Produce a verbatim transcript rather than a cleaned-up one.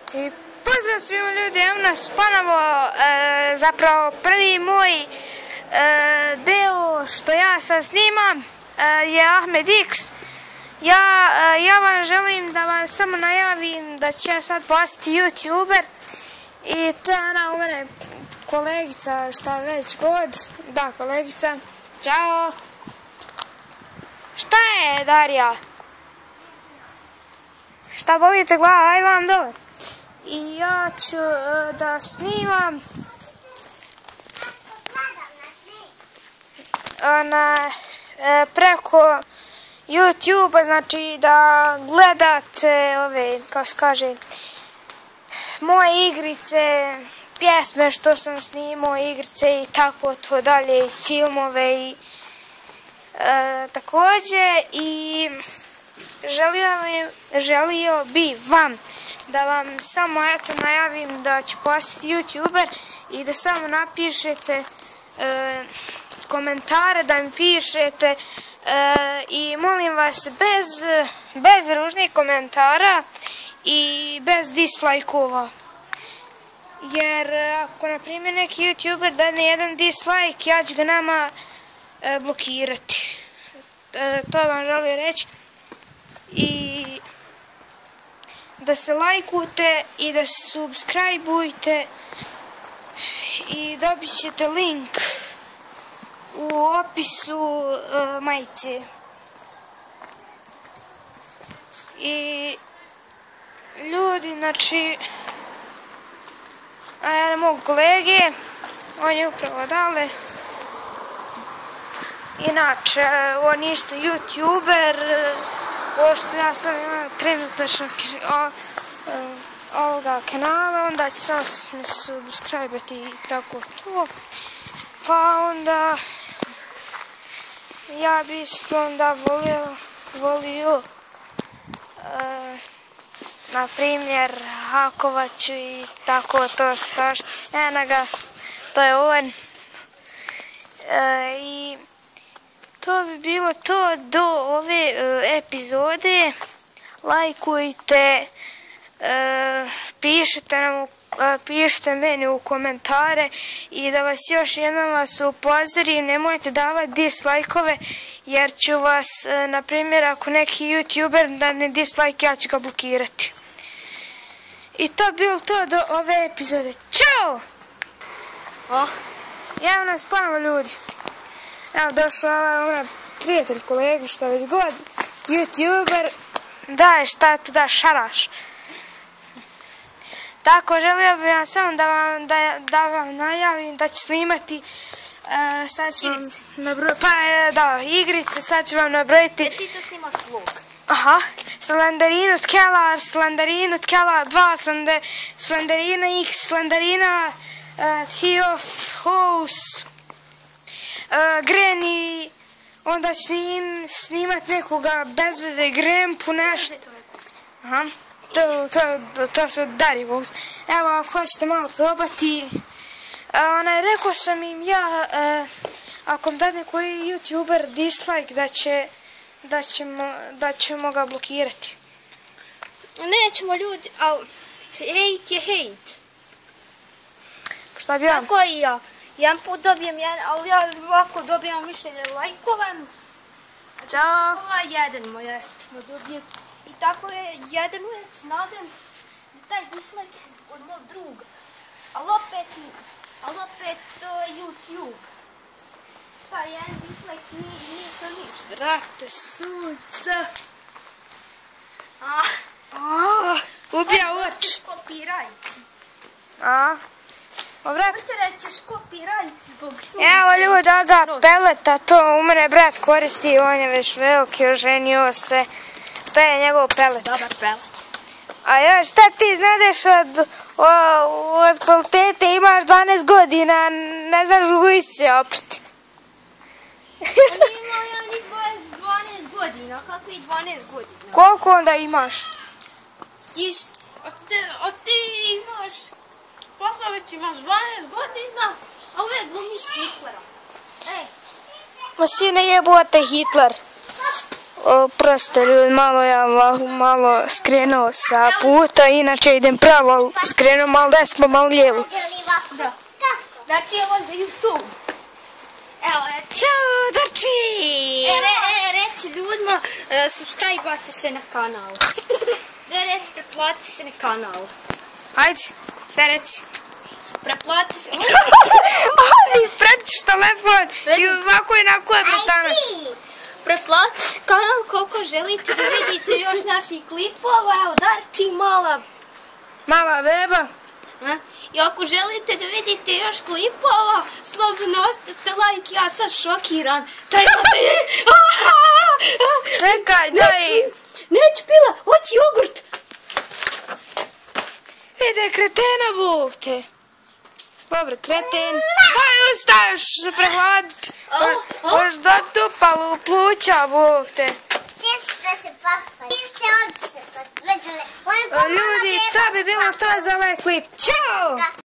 I pozdrav svima ljudi, evo nas ponovo, e, zapravo prvi moj e, deo što ja sad snimam e, je Ahmed X. Ja, e, ja vam želim da vam samo najavim da će ja sad postati YouTuber i to je ona u mene kolegica šta već god, da kolegica, čao. Šta je Darija? Šta bolite glava, aj vam dole. I ja ću uh, da snimam na, uh, preko YouTube-a, znači da gledate ove, kako se kaže, moje igrice, pjesme što sam snimao, igrice i tako to dalje, i filmove i uh, također i želio, želio bi vam da vam samo eto najavim da ću postati YouTuber i da samo napišete e, komentare, da mi pišete e, i molim vas bez, bez ružnih komentara i bez dislajkova. Jer ako na primjer neki YouTuber dadne jedan dislike, ja ću ga nama e, blokirati. E, to vam želim reći. I da se lajkujte i da se subscribeujte i dobit ćete link u opisu uh, majice. I ljudi, znači, a ja mog kolege, on je upravo dale. Inače, on je isto YouTuber, pošto ja sam imam trenutačno ovoga kanala, onda ću sam se subscribe-ati i tako to. Pa onda ja bi isto onda volio, volio e, na primjer hakovaću i tako to stašt. Eno ga, to je on. E, I to bi bilo to do ove uh, epizode. Lajkujte, uh, pišite, nam, uh, pišite meni u komentare i da vas još jednom vas upozorim, nemojte davati dislajkove jer ću vas, uh, na primjer, ako neki YouTuber da ne dislike, ja ću ga blokirati. I to bilo to do ove epizode. Ćao! Oh. Evo nas ponovo ljudi. Evo došao ovaj prijatelj, kolega, šta već god, YouTuber, daj šta tu da šaraš. Tako, želio bih vam samo da vam, da, da vam najavim da ću snimati, uh, sad ću vam nabrojiti, pa da, igrice, sad ću vam nabrojiti. Jer ti to snimaš vlog. Aha, Slenderinu Skelar, Slenderinu Skelar dva, Slender, Slenderina X, Slenderina uh, Theof House, Uh, Granny, onda snim, snimat nekoga bez veze, Grempu, nešto. Aha, to, to, to su Darivos. Evo, ako hoćete malo probati, uh, onaj, rekao sam im ja, uh, ako mi dadne koji YouTuber dislike, da će, da ćemo, da ćemo ga blokirati. Nećemo ljudi, ali hejt je hejt. Šta bi ja? Tako i ja. Jedan put dobijem jedan, ali ja ovako dobijam mišljenje lajkovan. Ćao. Ova jedan moj jasno dobijem. I tako je jedan uvijek nadam da taj dislike od mog druga. Ali opet, ali opet to je YouTube. Šta, jedan dislike nije, nije to ništa. Brate, sunca. A, A, ubija oč. Copyright. A. Obrat. Hoće rećeš copyright zbog sunca. Evo ljudi, aga peleta, to u mene brat koristi, on je već veliki, oženio se. To je njegov pelet. Dobar pelet. A ja, šta ti znadeš od, od kvalitete, imaš dvanaest godina, ne znaš ugujići se oprit. On ima ja ni dvanaest godina, kako i dvanaest godina? Koliko onda imaš? Ti, a te, a ti imaš, koliko već imaš dvanaest godina, a uvijek glumiš Hitlera. Ej. Ma sine jebote Hitler. Prosto ljudi, malo ja malo skrenuo sa puta, inače idem pravo, skrenuo malo desno, malo lijevo. Da. Znači ovo za YouTube. Evo, Ćao, Darči! E, re, e, reci ljudima, uh, subscribe-ate se na kanal. Ne, reci, pretplati se na kanal. Ajde, ne reci. Pretplati se... Ali, pretiš telefon i ovako i nako je bratanac. Pretplatite se kanal koliko želite da vidite još naših klipova. Evo, Darči, mala... Mala beba. A? I ako želite da vidite još klipova, slobodno ostavite like, ja sam šokiran. Taj Čekaj, daj. Neću pila, hoći jogurt. Ide kretena, Bog te. Dobro, kreten. Daj, ustaješ se prehladiti. Možeš da tupalu pluća, Bog te. Ljudi, to bi bilo to za ovaj klip. Ćao!